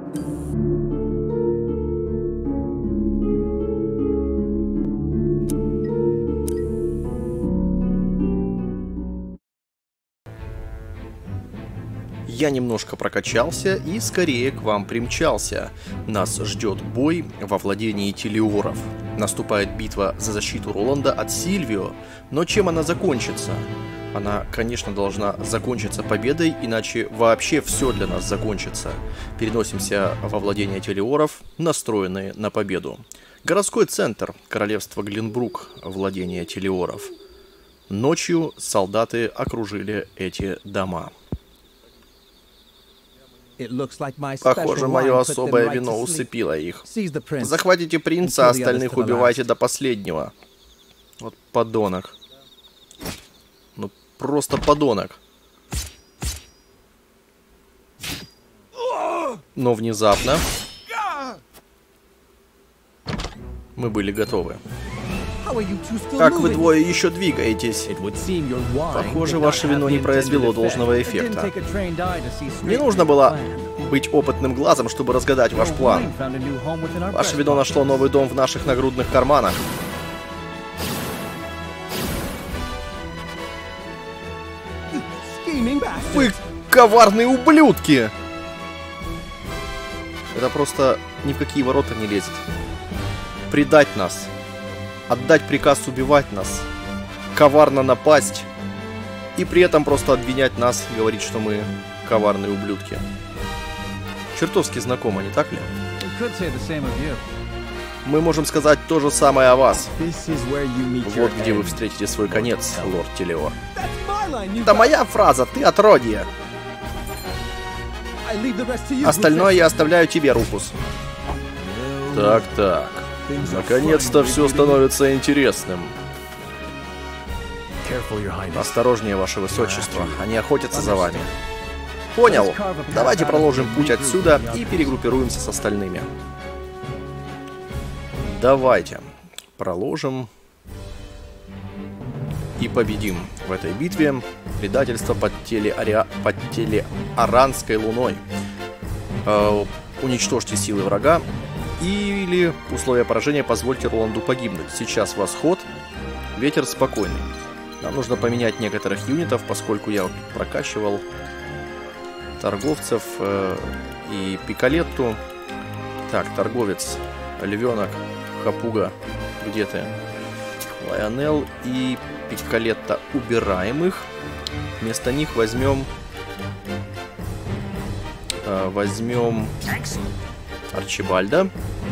Я немножко прокачался и скорее к вам примчался. Нас ждет бой во владении Телиоров. Наступает битва за защиту Роланда от Сильвио. Но чем она закончится? Она, конечно, должна закончиться победой, иначе вообще все для нас закончится. Переносимся во владение Телиоров, настроенные на победу. Городской центр, королевство Гленбрук, владение Телиоров. Ночью солдаты окружили эти дома. Похоже, мое особое вино усыпило их. Захватите принца, а остальных убивайте до последнего. Вот подонок. Ну, просто подонок. Но внезапно мы были готовы. Как вы двое еще двигаетесь? Похоже, ваше вино не произвело должного эффекта. Не нужно было быть опытным глазом, чтобы разгадать ваш план. Ваше вино нашло новый дом в наших нагрудных карманах. Вы коварные ублюдки! Это просто ни в какие ворота не лезет. Предать нас. Отдать приказ убивать нас, коварно напасть и при этом просто обвинять нас и говорить, что мы коварные ублюдки. Чертовски знакомо, не так ли? Мы можем сказать то же самое о вас. Вот где вы встретите свой конец, лорд Телиор. Это моя фраза, ты отродье. Остальное я оставляю тебе, Руфус. Так. Наконец-то все становится интересным. Осторожнее, ваше высочество, они охотятся за вами. Понял. Давайте проложим путь отсюда и перегруппируемся с остальными. Давайте проложим и победим в этой битве. Предательство под Телеаранской луной. Уничтожьте силы врага. Или условия поражения позвольте Роланду погибнуть. Сейчас восход. Ветер спокойный. Нам нужно поменять некоторых юнитов, поскольку я прокачивал торговцев и Пикалетту. Так, торговец, львенок, Хапуга, где ты? Лайонел и Пикалетта убираем их. Вместо них возьмем Арчибальда.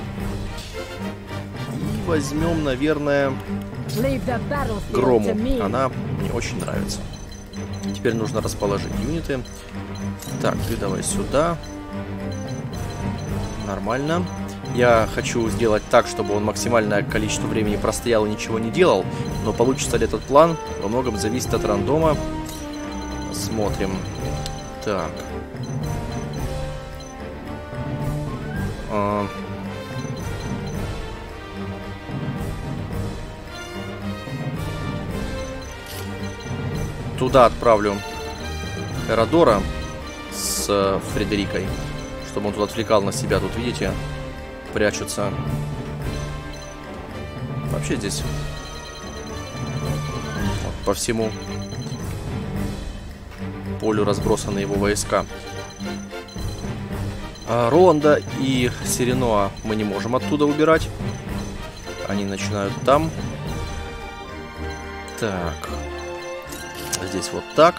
И возьмем, наверное, Грому. Она мне очень нравится. Теперь нужно расположить юниты. Так, ты давай сюда. Нормально. Я хочу сделать так, чтобы он максимальное количество времени простоял и ничего не делал. Но получится ли этот план, во многом зависит от рандома. Смотрим. Так. Туда отправлю Эрадора с Фредерикой, чтобы он тут отвлекал на себя. Тут, видите, прячутся. Вообще здесь вот, по всему полю разбросаны его войска. Роланда и Сиреноа мы не можем оттуда убирать. Они начинают там. Так. Здесь вот так.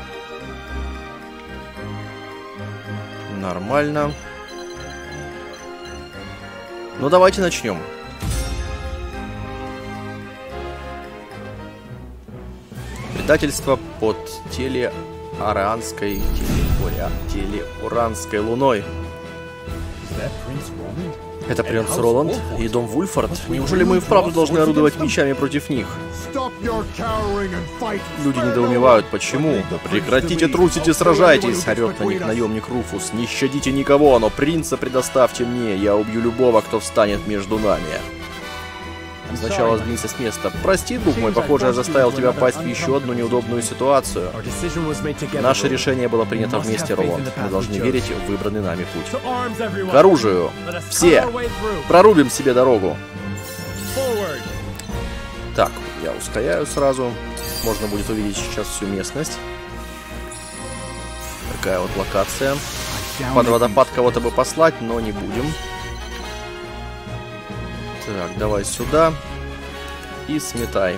Нормально. Ну, давайте начнем. Предательство под Телеаранской луной. Это принц Роланд и дом Вульфард. Неужели мы и вправду должны орудовать мечами против них? Люди недоумевают, почему? Прекратите трусить и сражайтесь, орет на них наемник Руфус. Не щадите никого, но принца предоставьте мне. Я убью любого, кто встанет между нами. Сначала сдвинься с места. Прости, друг мой, похоже, я заставил тебя попасть в еще одну неудобную ситуацию. Наше решение было принято вместе, Роланд. Мы должны верить в выбранный нами путь. К оружию! Все! Прорубим себе дорогу! Так, я ускоряю сразу. Можно будет увидеть сейчас всю местность. Такая вот локация. Под водопад кого-то бы послать, но не будем. Так, давай сюда. И сметай.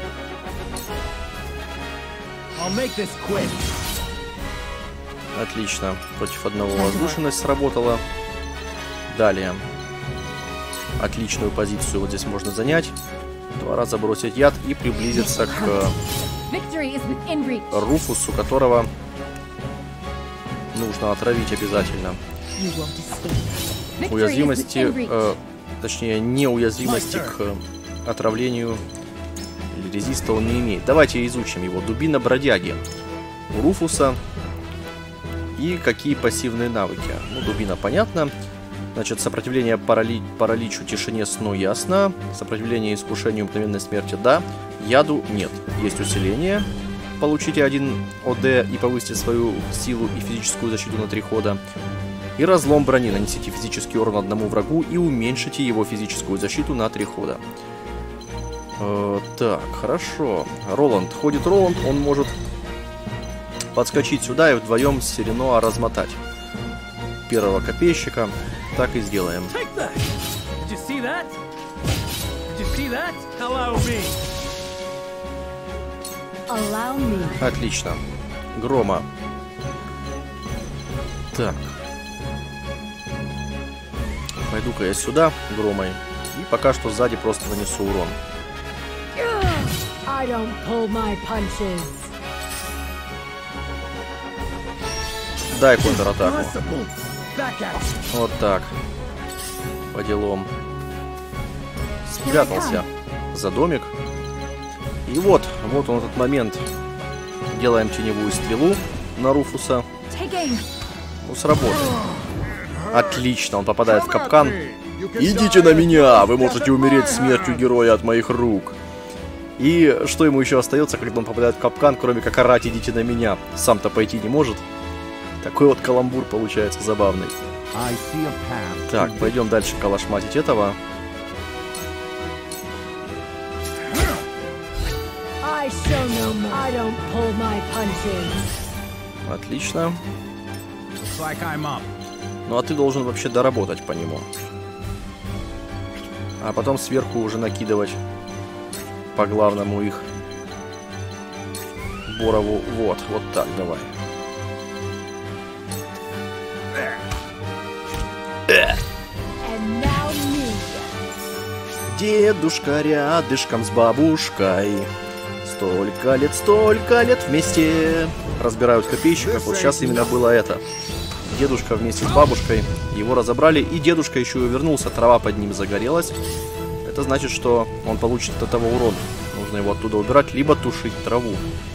Отлично. Против одного воздушность сработала. Далее. Отличную позицию вот здесь можно занять. 2 раза бросить яд и приблизиться к Руфусу, которого нужно отравить обязательно. Уязвимости, точнее, неуязвимости к отравлению или резиста он не имеет. Давайте изучим его. Дубина бродяги у Руфуса. И какие пассивные навыки. Ну, дубина понятно. Значит, сопротивление параличу, тишине, сну ясно. Сопротивление искушению, мгновенной смерти да. Яду нет. Есть усиление. Получите 1 ОД и повысьте свою силу и физическую защиту на 3 хода. И разлом брони. Нанесите физический урон одному врагу и уменьшите его физическую защиту на 3 хода. Так, хорошо. Роланд. Ходит Роланд, он может подскочить сюда и вдвоем с Сиреноа размотать первого копейщика. Так и сделаем. Отлично. Грома. Так. Пойду-ка я сюда, Громой. И пока что сзади просто нанесу урон. Дай контратаку. Вот так. По делам. Спрятался за домик. И вот он этот момент. Делаем теневую стрелу на Руфуса. Ну, сработает. Отлично, он попадает в капкан. Идите на меня! Вы можете умереть смертью героя от моих рук. И что ему еще остается, когда он попадает в капкан, кроме как орать «идите на меня». Сам-то пойти не может. Такой вот каламбур получается забавный. Так, пойдем дальше калашматить этого. Отлично. Ну а ты должен вообще доработать по нему. А потом сверху уже накидывать по главному их Борову. Вот так, давай. Дедушка рядышком с бабушкой. Столько лет вместе разбирают копейщиков. Вот сейчас именно было это. Дедушка вместе с бабушкой его разобрали, и дедушка еще и вернулся, трава под ним загорелась. Это значит, что он получит от этого урон. Нужно его оттуда убирать, либо тушить траву.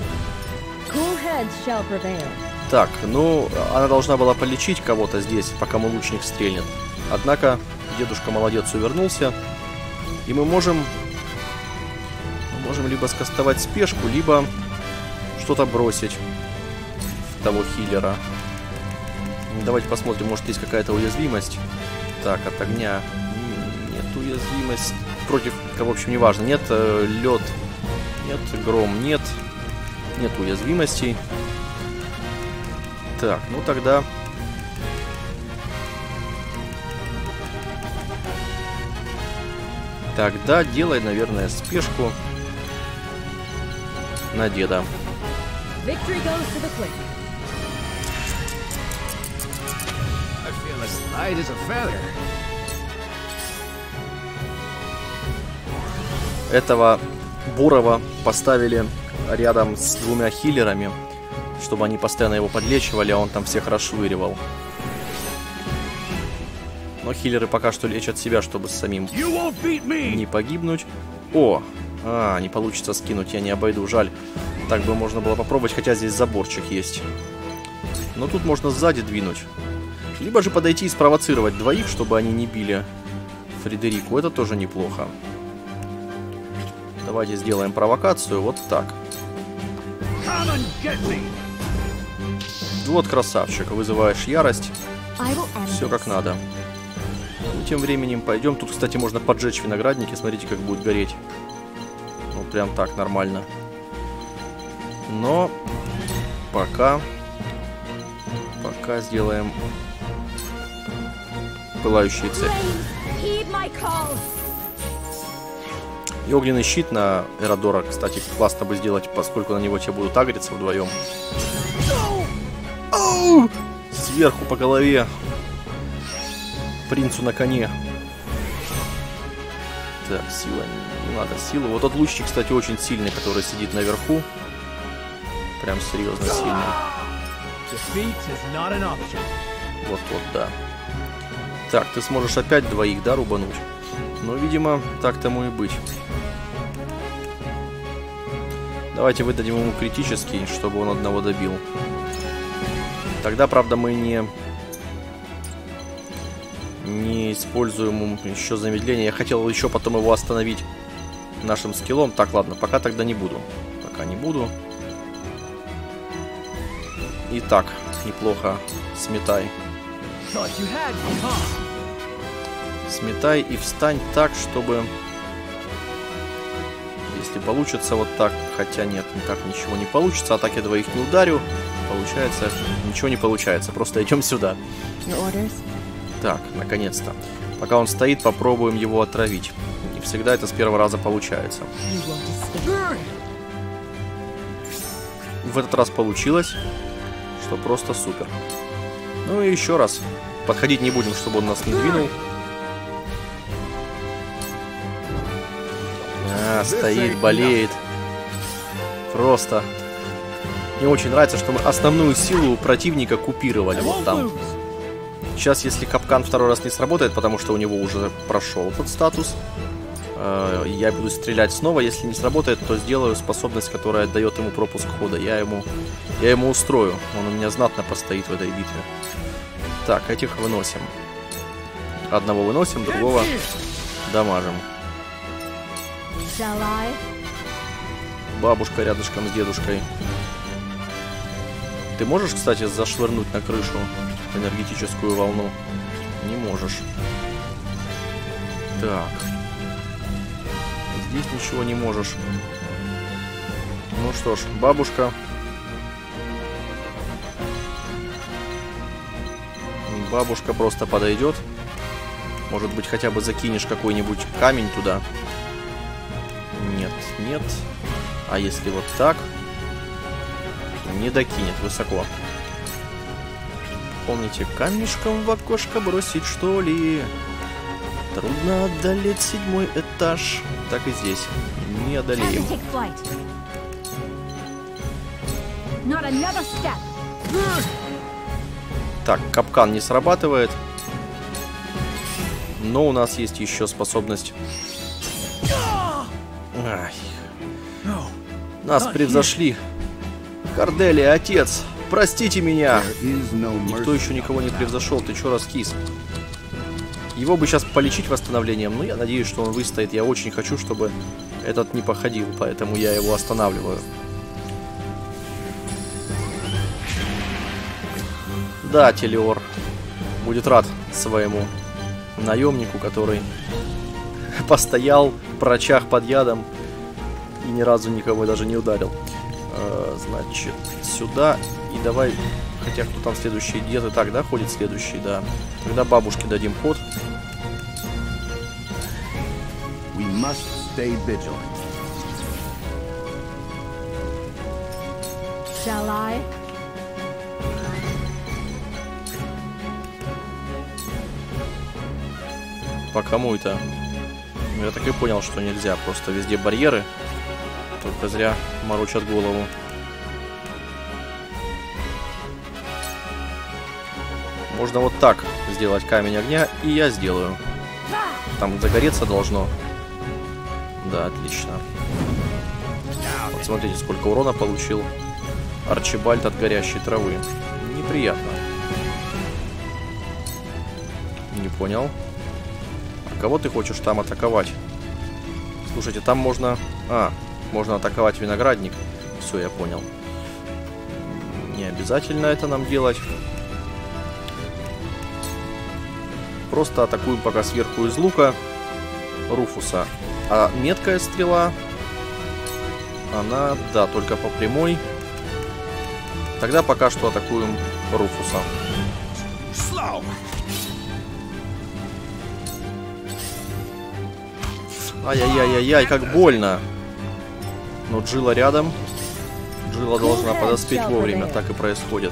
Так, ну, она должна была полечить кого-то здесь, пока мой лучник стрельнет. Однако, дедушка молодец, увернулся. И мы можем либо скастовать спешку, либо что-то бросить в того хиллера. Давайте посмотрим, может есть какая-то уязвимость. Так, от огня нет уязвимость. Против, в общем, не важно. Нет лед, нет гром, нет уязвимостей. Так, ну тогда... Тогда делай, наверное, спешку на деда. Этого Бурова поставили рядом с 2 хиллерами, чтобы они постоянно его подлечивали, а он там всех расшвыривал. Но хиллеры пока что лечат себя, чтобы самим не погибнуть. О! Не получится скинуть, я не обойду, жаль. Так бы можно было попробовать, хотя здесь заборчик есть. Но тут можно сзади двинуть. Либо же подойти и спровоцировать 2, чтобы они не били Фредерику. Это тоже неплохо. Давайте сделаем провокацию вот так. Вот красавчик, вызываешь ярость. Все как надо. Тем временем пойдем. Тут, кстати, можно поджечь виноградники. Смотрите, как будет гореть. Ну, прям так, нормально. Но пока сделаем пылающие цепи. И огненный щит на Эрадора, кстати, классно бы сделать, поскольку на него те будут агриться вдвоем. Оу! Сверху по голове. Принцу на коне. Так, сила. Не надо силы. Вот тот лучник, кстати, очень сильный, который сидит наверху. Прям серьезно сильный. Вот, да. Так, ты сможешь опять двоих, да, рубануть? Ну, видимо, так тому и быть. Давайте выдадим ему критический, чтобы он одного добил. Тогда, правда, мы не используем еще замедление. Я хотел еще потом его остановить нашим скиллом. Так, ладно, пока тогда не буду. Пока не буду. Итак, неплохо. Сметай. Сметай и встань так, чтобы... Если получится вот так, хотя нет, не так ничего не получится. А так я двоих не ударю. Получается, ничего не получается. Просто идем сюда. Так, наконец-то. Пока он стоит, попробуем его отравить. Не всегда это с первого раза получается. В этот раз получилось, что просто супер. Ну и еще раз. Подходить не будем, чтобы он нас не двинул. Стоит, болеет. Просто. Мне очень нравится, что мы основную силу у противника купировали вот там. Сейчас, если капкан второй раз не сработает, потому что у него уже прошел этот статус, я буду стрелять снова. Если не сработает, то сделаю способность, которая дает ему пропуск хода. Я ему устрою. Он у меня знатно постоит в этой битве. Так, этих выносим. Одного выносим, другого дамажим. Бабушка рядышком с дедушкой. Ты можешь, кстати, зашвырнуть на крышу энергетическую волну? Не можешь. Так. Здесь ничего не можешь. Ну что ж, бабушка. Бабушка просто подойдет. Может быть, хотя бы закинешь какой-нибудь камень туда. Нет, нет. А если вот так? Не докинет высоко. Помните, камешком в окошко бросить, что ли? Трудно одолеть 7-й этаж. Так и здесь. Не одолеем. Так, капкан не срабатывает. Но у нас есть еще способность. Ай. Нас превзошли. Корделия, отец, простите меня. Никто еще никого не превзошел. Ты че раскис? Его бы сейчас полечить восстановлением, но я надеюсь, что он выстоит. Я очень хочу, чтобы этот не походил, поэтому я его останавливаю. Да, Телиор будет рад своему наемнику, который постоял, прочах под ядом и ни разу никого даже не ударил. Значит, сюда и давай... Хотя кто там следующий? Дед и так, да, ходит следующий, да. Тогда бабушке дадим ход. По кому это? Я так и понял, что нельзя. Просто везде барьеры. Только зря морочат голову. Можно вот так сделать камень огня, и я сделаю. Там загореться должно. Да, отлично. Вот смотрите, сколько урона получил Арчибальд от горящей травы. Неприятно. Не понял. А кого ты хочешь там атаковать? Слушайте, там можно... можно атаковать виноградник. Все, я понял. Не обязательно это нам делать. Просто атакуем пока сверху из лука Руфуса. А меткая стрела... Она, да, только по прямой. Тогда пока что атакуем Руфуса. Ай-яй-яй-яй-яй, как больно. Но Джилла рядом. Джилла должна подоспеть вовремя, так и происходит.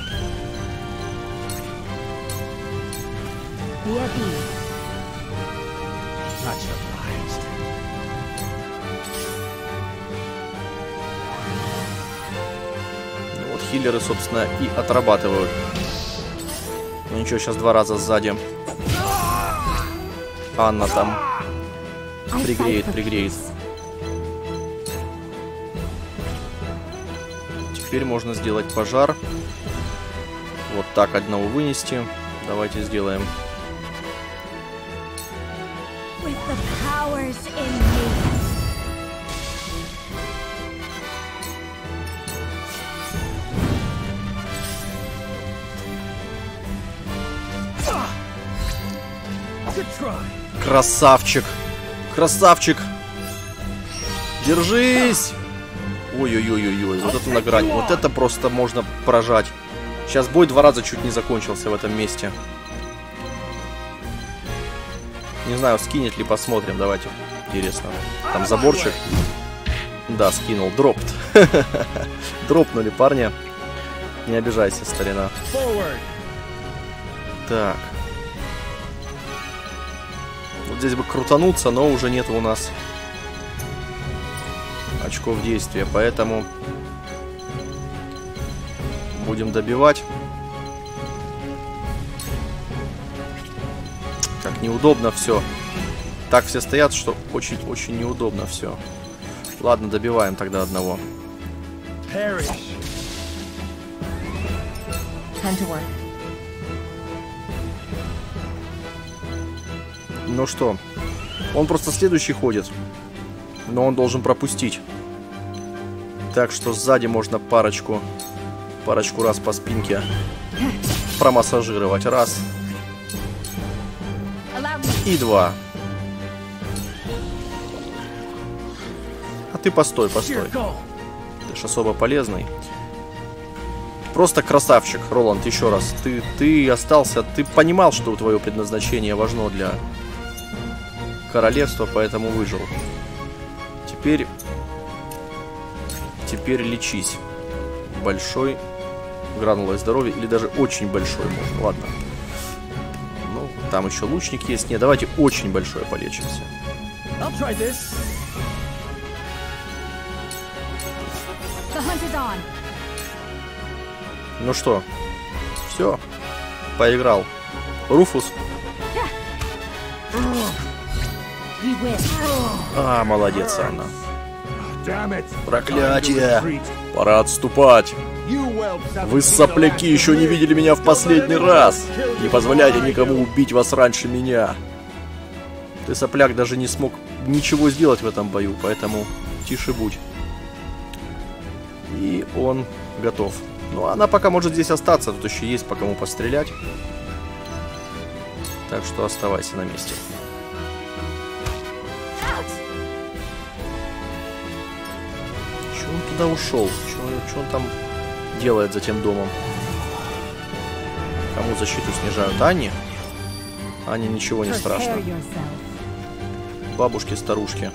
Вот хиллеры, собственно, и отрабатывают. Ну ничего, сейчас 2 раза сзади. Анна там пригреет, пригреет. Теперь можно сделать пожар. Вот так одного вынести. Давайте сделаем. Красавчик! Красавчик! Держись! Ой-ой-ой-ой-ой, вот это награнь. Вот это просто можно прожать. Сейчас бой 2 раза чуть не закончился в этом месте. Не знаю, скинет ли, посмотрим. Давайте. Интересно. Там заборчик. Да, скинул. Дропт. Дропнули парня. Не обижайся, старина. Так. Вот здесь бы крутануться, но уже нет у нас очков действия, поэтому будем добивать. Как неудобно все. Так все стоят, что очень-очень неудобно все. Ладно, добиваем тогда одного. Ну что, он просто следующий ходит, но он должен пропустить. Так что сзади можно парочку раз по спинке промассажировать. Раз. И 2. А ты постой, постой. Ты ж особо полезный. Просто красавчик, Роланд, еще раз. Ты остался, ты понимал, что твое предназначение важно для королевства, поэтому выжил. Теперь лечись. Большой гранулой здоровья, или даже очень большой можно. Ладно. Ну, там еще лучник есть. Не, давайте очень большое полечимся. Ну что, все, поиграл. Руфус. Молодец, Анна. Проклятие! Пора отступать. Вы, сопляки, еще не видели меня в последний раз. Не позволяйте никому убить вас раньше меня. Ты, сопляк, даже не смог ничего сделать в этом бою, поэтому тише будь. И он готов. Ну, она пока может здесь остаться, тут еще есть по кому пострелять. Так что оставайся на месте. Чего он туда ушел? Что он там делает за тем домом? Кому защиту снижают? Анне? Анне ничего не страшно. Бабушки, старушки.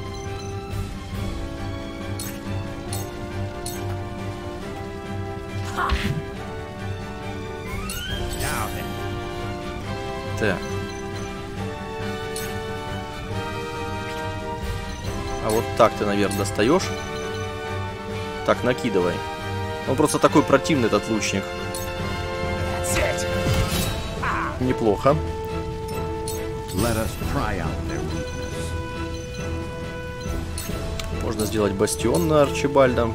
Так. А вот так ты, наверное, достаешь. Так, накидывай. Он просто такой противный, этот лучник. Неплохо. Можно сделать бастион на Арчибальда.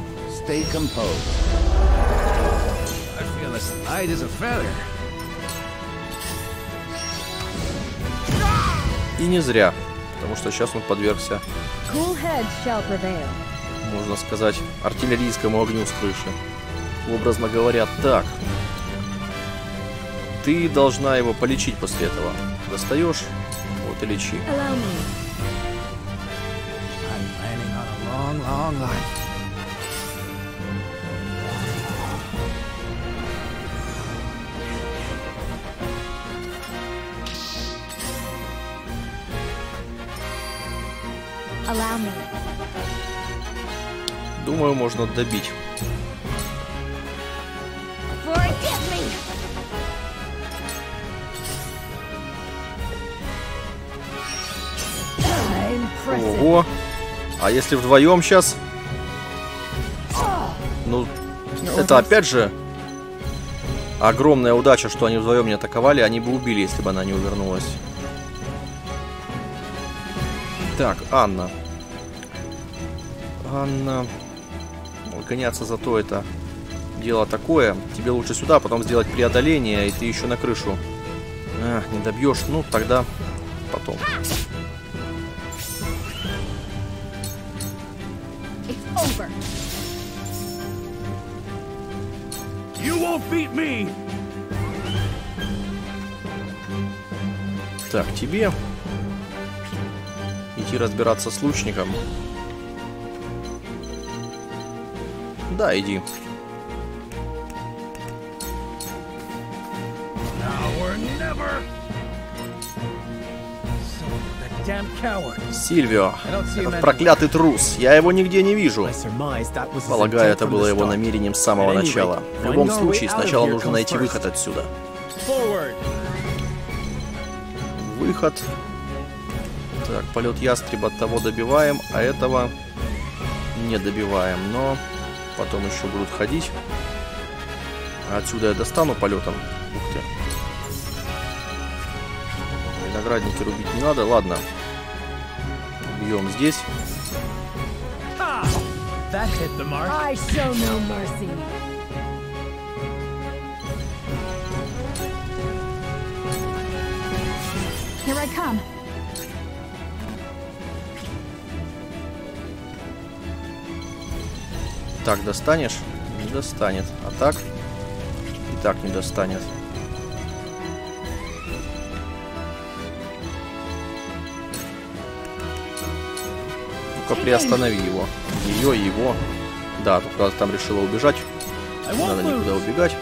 И не зря. Потому что сейчас он подвергся, можно сказать, артиллерийскому огню с крыши. Образно говоря, так. Ты должна его полечить после этого. Достаешь, вот и лечи. Думаю, можно добить. Ого! А если вдвоем сейчас? Ну, это опять же огромная удача, что они вдвоем не атаковали. Они бы убили, если бы она не увернулась. Так, Анна. Анна. Гоняться за то это дело такое. Тебе лучше сюда, потом сделать преодоление, и ты еще на крышу. Не добьешь. Ну, тогда потом. Так, тебе идти разбираться с лучником. Да, иди. Сильвио, этот проклятый трус. Я его нигде не вижу. Полагаю, это было его намерением с самого начала. В любом случае, сначала нужно найти выход отсюда. Выход. Так, полет ястреба того добиваем, а этого не добиваем. Но потом еще будут ходить. Отсюда я достану полетом. Ух ты. Виноградники рубить не надо. Ладно. Бьем здесь. Так, достанешь? Не достанет. А так? И так не достанет. Ну-ка, приостанови его. Ее и его. Да, тут куда-то там решила убежать. Не надо никуда убегать.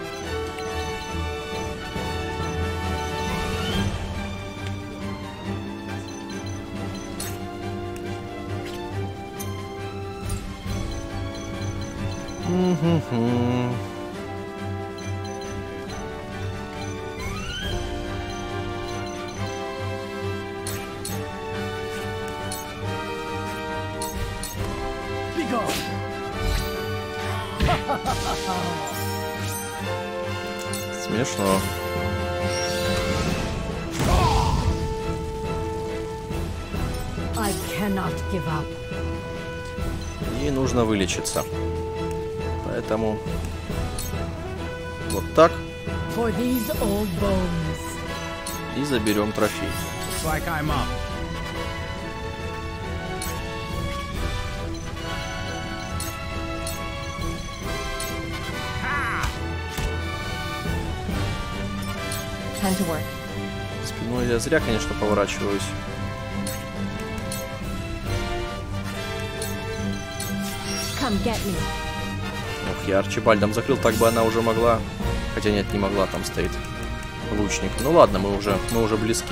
Смешно. Ей нужно вылечиться. Поэтому вот так. И заберем трофей. Спиной я зря, конечно, поворачиваюсь. Ох, я Арчибальдом закрыл, так бы она уже могла. Хотя нет, не могла, там стоит лучник. Ну ладно, мы уже близки.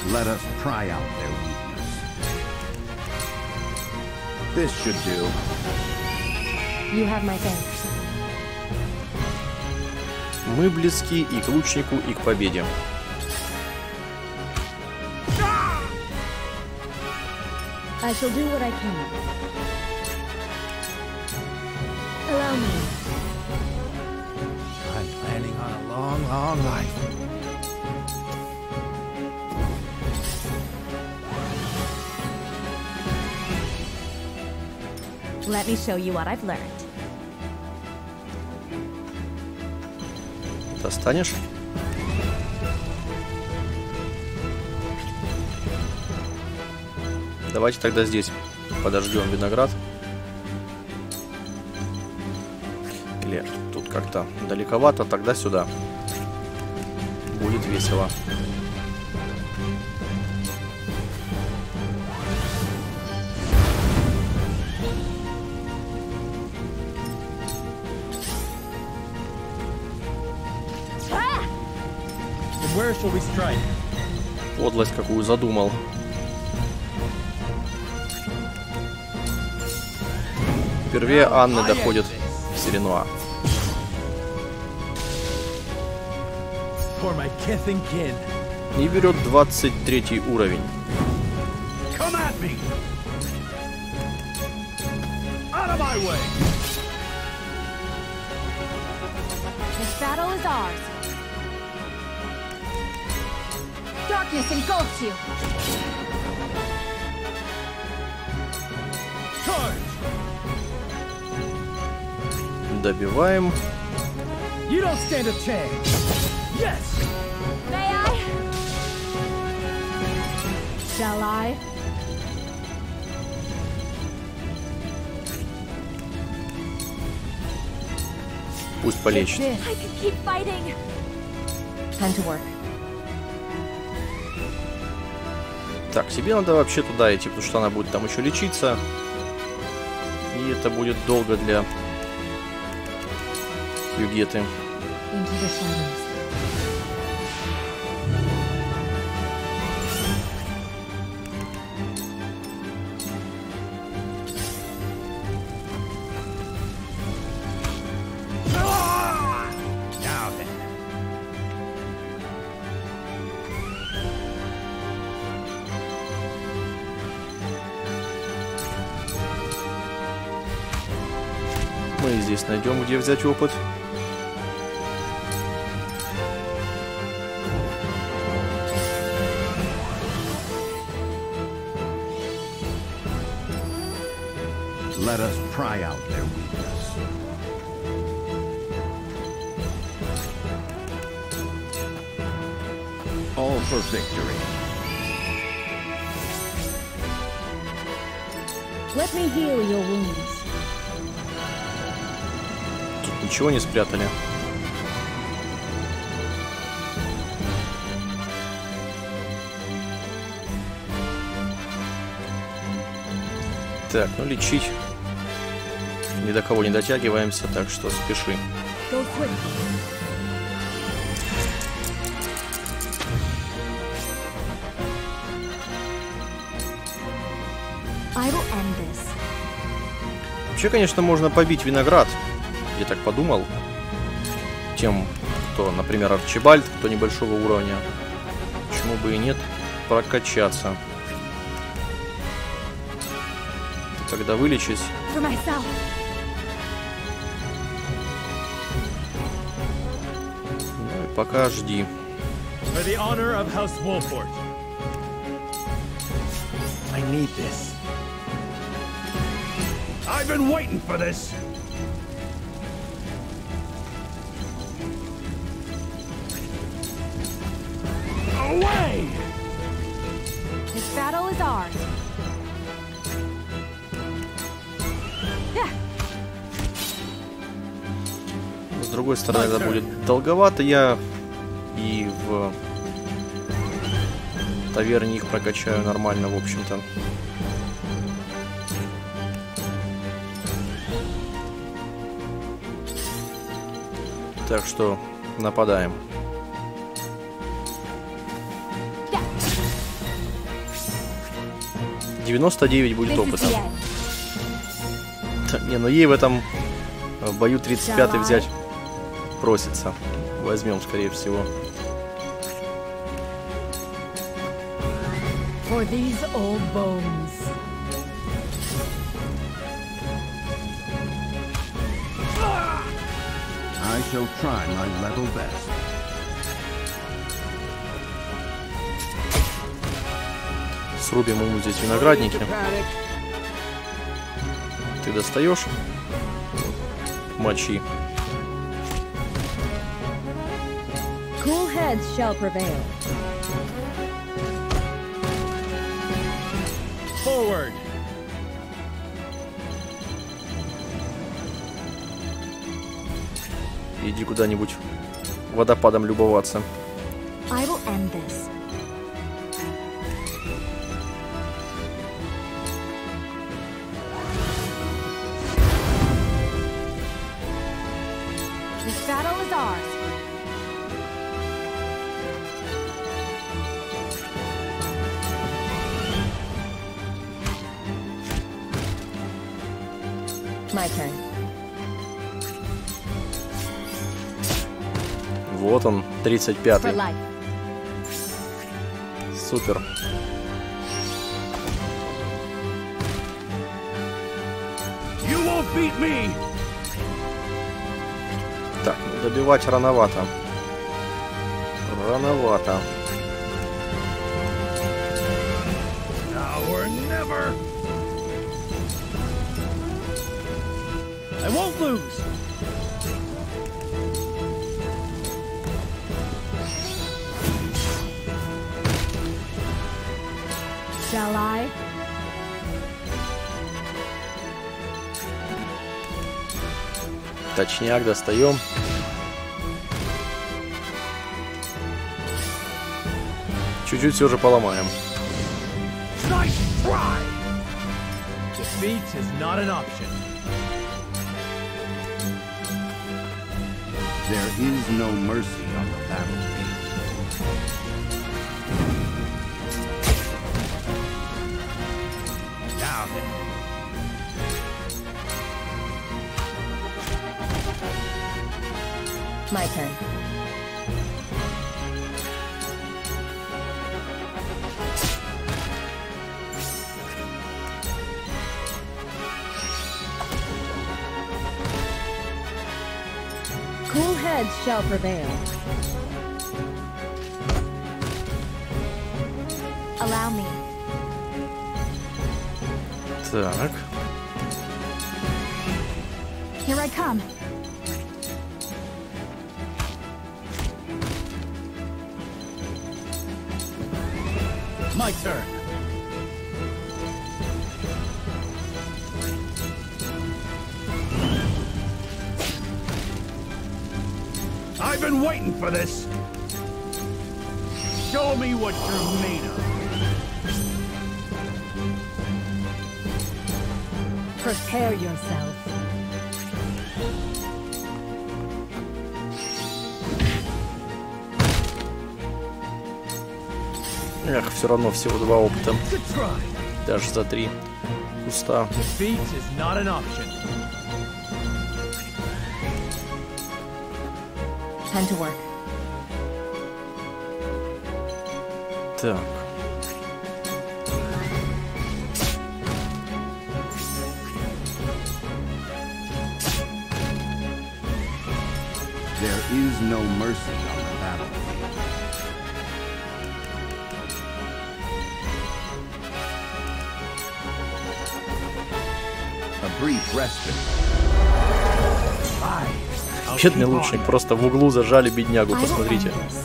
Мы близки и к лучнику, и к победе. I shall do what I can. Allow me. I'm planning on a long, long life. Let me show you what I've learned. Достанешь? Давайте тогда здесь подождем виноград. Или тут как-то далековато, тогда сюда. Будет весело. Where shall we strike? Подлость какую задумал. Впервые Анны доходит в Сиренуа. For my kith and kin. И берет 23 уровень. Come at me. Out of my way. This battle is ours. Darkness engulfs you. Charge. Добиваем. You don't stand a chance. Yes. May I? Shall I? Пусть полечит. I can keep fighting. Time to work. Так, себе надо вообще туда идти, потому что она будет там еще лечиться. И это будет долго для Югеты. Into the shadows. Now then. Мы и здесь найдем, где взять опыт. Let us pry out their weakness. All for victory. Let me heal your wounds. Тут ничего не спрятали. Так, ну лечить. Ни до кого не дотягиваемся, так что спеши. Go quick. I will end this. Вообще, конечно, можно побить виноград. Я так подумал. Тем, кто, например, Арчибальд, кто небольшого уровня. Почему бы и нет прокачаться. Когда вылечить. For myself. Ну и пока жди. For the honor of House Wolfort. I need this. I've been waiting for this. Away! This battle is ours. С другой стороны, это будет долговато. Я и в таверне их прокачаю нормально, в общем-то. Так что нападаем. Yeah. 99 будет This is опыта. the end. Так, не, ну ей в этом бою 35-й взять просится. Возьмем, скорее всего. For these old bones. I shall try my level best. Срубим ему здесь виноградники. Ты достаешь? Мочи. Cool heads shall prevail. forward. Иди куда-нибудь водопадом любоваться. I will end this. This battle is ours. My turn. Вот он, For 35-й. life. Супер. You won't beat me. Так, ну добивать рановато. Рановато. Now or never. I won't lose. Shall I? Точняк, достаем. Чуть-чуть все же поломаем. Nice try. Defeat is not an option. There is no mercy on the battlefield. Now then. My turn. Cool heads shall prevail. Allow me. Так. Here I come. My turn. I've been waiting for this. Show me what you're made of. Prepare yourself. Эх, все равно всего 2 опыта. Good try. Даже за 3 куста. Defeat is not an option. Time to work. Так. There is no mercy on the battlefield. A brief respite. Бедный лучник, просто в углу зажали беднягу, I will посмотрите. end this.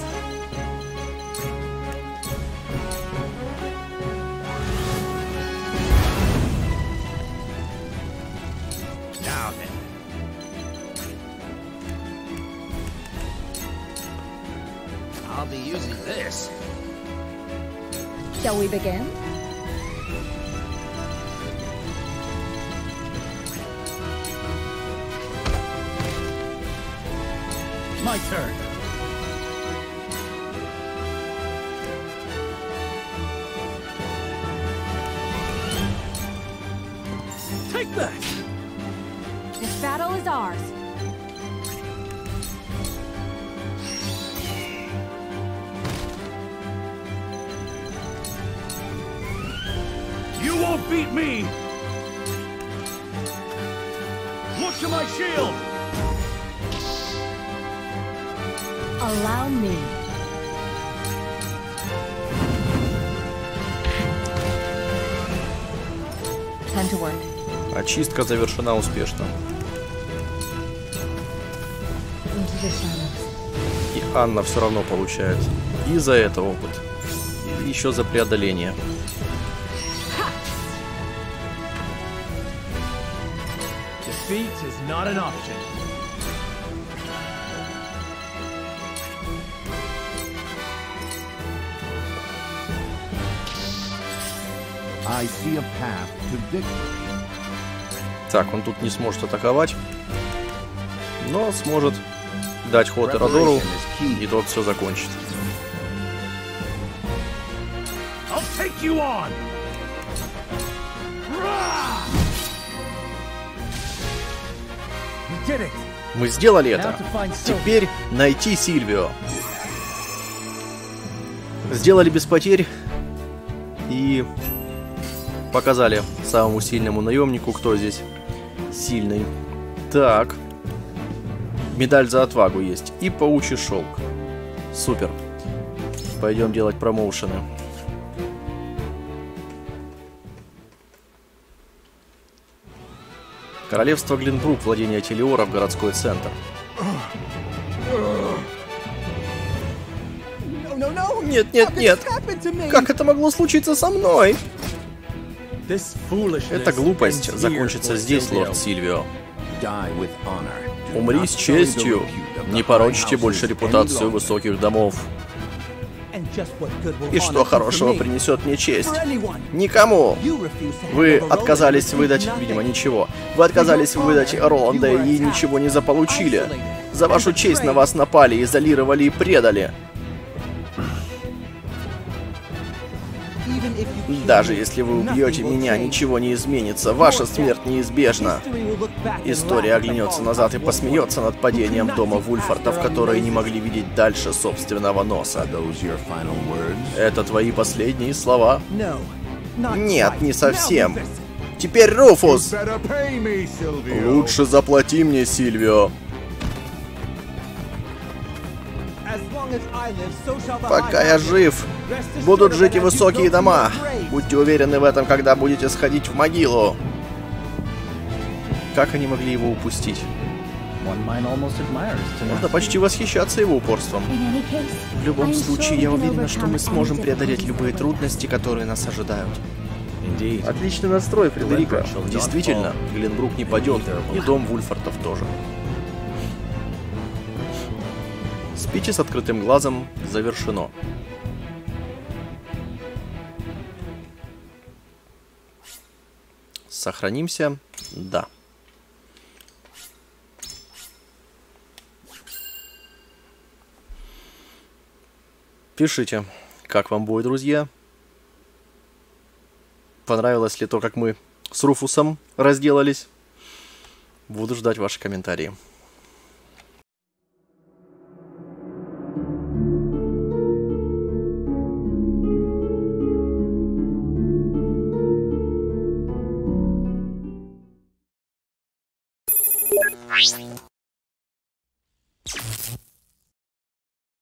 Now then. I'll be using this. Shall we begin? My turn. Take that. This battle is ours. You won't beat me. Look to my shield. Allow me. Time to work. Очистка завершена успешно. Into the shadows. И Анна все равно получает. И за это опыт. И еще за преодоление. Defeat is not an option. I see a path to victory. Так, он тут не сможет атаковать, но сможет дать ход Эрадору, и тот все закончит. I'll take you on. We did it. Мы сделали это. Теперь найти Сильвио. Сделали без потерь и показали самому сильному наемнику, кто здесь сильный. Так. Медаль за отвагу есть. И паучий шелк. Супер. Пойдем делать промоушены. Королевство Глинбрук, владение Телиоров, городской центр. Нет, нет, нет. Как это могло случиться со мной? Эта глупость закончится здесь, лорд Сильвио. Умри с честью. Не порочьте больше репутацию высоких домов. И что хорошего принесет мне честь? Никому! Вы отказались выдать... Видимо, ничего. Вы отказались выдать Роланда и ничего не заполучили. За вашу честь на вас напали, изолировали и предали. Даже если вы убьете меня, ничего не изменится. Ваша смерть неизбежна. История оглянется назад и посмеется над падением дома Вульфортов, которые не могли видеть дальше собственного носа. Это твои последние слова? Нет, не совсем. Теперь Руфус! Лучше заплати мне, Сильвио. Пока я жив, будут жить и высокие дома. Будьте уверены в этом, когда будете сходить в могилу. Как они могли его упустить? Можно почти восхищаться его упорством. В любом случае, я уверена, что мы сможем преодолеть любые трудности, которые нас ожидают. Отличный настрой, Фредерика. Действительно, Глинбрук не падет, и дом Вульфортов тоже. Спите с открытым глазом завершено. Сохранимся? Да. Пишите, как вам бой, друзья. Понравилось ли то, как мы с Руфусом разделались? Буду ждать ваши комментарии.